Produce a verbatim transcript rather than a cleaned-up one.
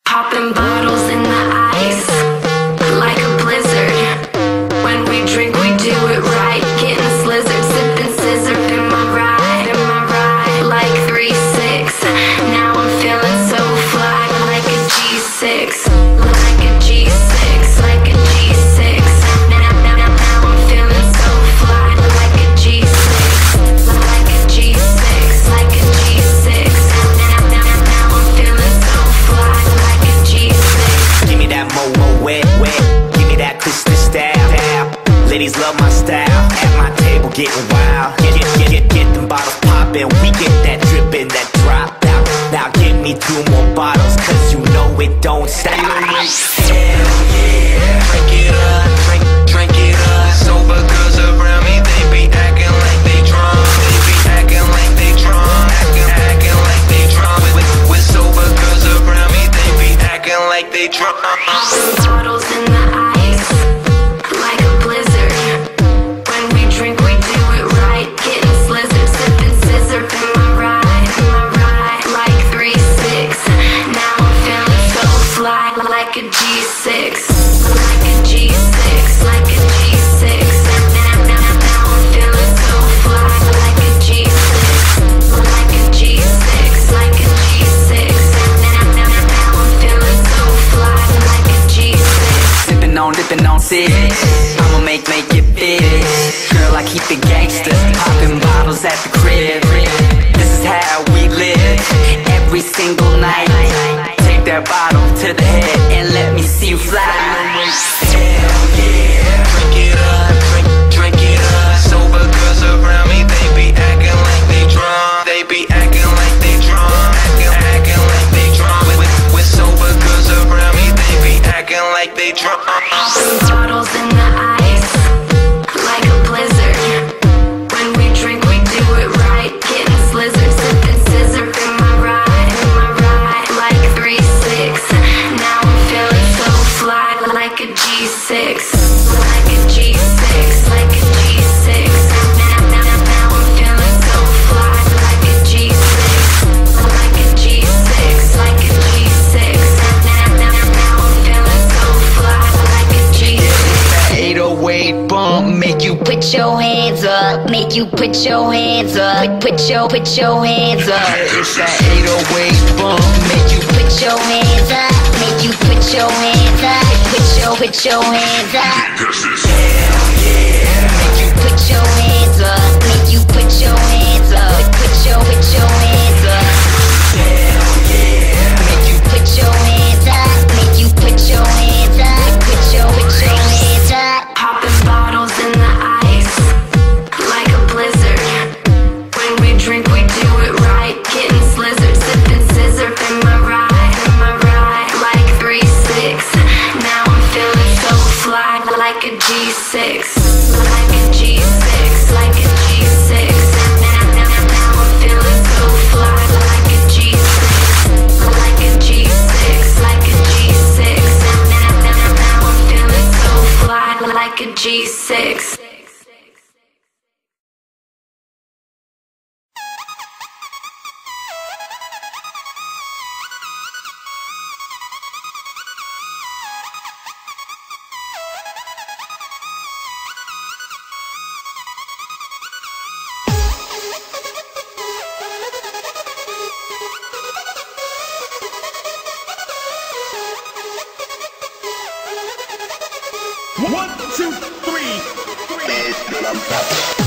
Popping bottles in the ice, like a blizzard. When we drink, we do it right. Getting slizzard, sipping scissor in my ride, in my ride. Like three six. Now I'm feeling so fly, like a G six, like a G six, like a G six. Now, now, now, now I'm feeling so fly, like a G six, like a G six, like a G six. Now, now, now, now I'm feeling so fly, like a G six. Give me that mo-mo wet, wet. Give me that Kristen style. Ladies love my style. At my table getting wild. Get, get, get, get, get them bottles poppin'. We get that drippin', that drop out. Now give me two more bottles, cause you know it don't stop. Hell yeah, drink it up, drink, drink it up. Sober girls around me, they be acting like they drunk. They be acting like they drunk, acting, acting like they drunk. With, with sober girls around me, they be acting like they drunk. Popping bottles in the ice, like a blizzard. When we drink, we do it right. Getting slizzard, sipping scissor in my ride, in my ride. Like three six. Now I'm feeling so fly, like a G six, like a G six, like a G six. Now, now, now I'm feeling so fly, like a G six, like a G six, like a G six. Now, now, now I'm feeling so fly, like a G six. Sippin' on, dippin' on six. I'ma make, make it big. Girl, I keep it gangsta. Poppin' bottles at the crib. This is how we live. Every single night. Take that bottle to the head and let me see you fly. Hell yeah, drink it up, drink, drink it up. Sober girls around me, they be acting like they drunk. They be acting like they drunk, acting, acting like they drunk. With, with sober girls around me, they be acting like they drunk. Popping bottles in the ice, like a blizzard. When we drink, we do it right. Getting slizzard, sipping scissor in my ride, in my ride. Like three six. Now I'm feeling so fly, like a G six, like a G six, like a G six. Now, now, now I'm feeling so fly, like a G six, like a G six, like a G six. Now, now, now I'm feeling so fly, like a G six. eight oh eight bump, make you Put your hands up, make you put your hands up. Put your, put your hands up. It's that eight oh eight bump, make you Put your hands up, make you put your hands up. Put your, put your hands up. Hell yeah, Make you put your hands up, make you put your hands up. Put your, put your hands up. hell yeah. Make you put your hands up, make you put your hands up. Put your, put your hands up. Popping bottles in the ice, like a blizzard. When we drink, we do it right. Getting slizzard, sipping scissor in my ride, in my ride. Like three six. Now I'm feeling so fly, like a G six, like a G six, like a G six. Now, now, now I'm feeling so fly, like a G six, like a G six, like a G six. Now, now, now I'm feeling so fly, like a G six. One, two, three, three.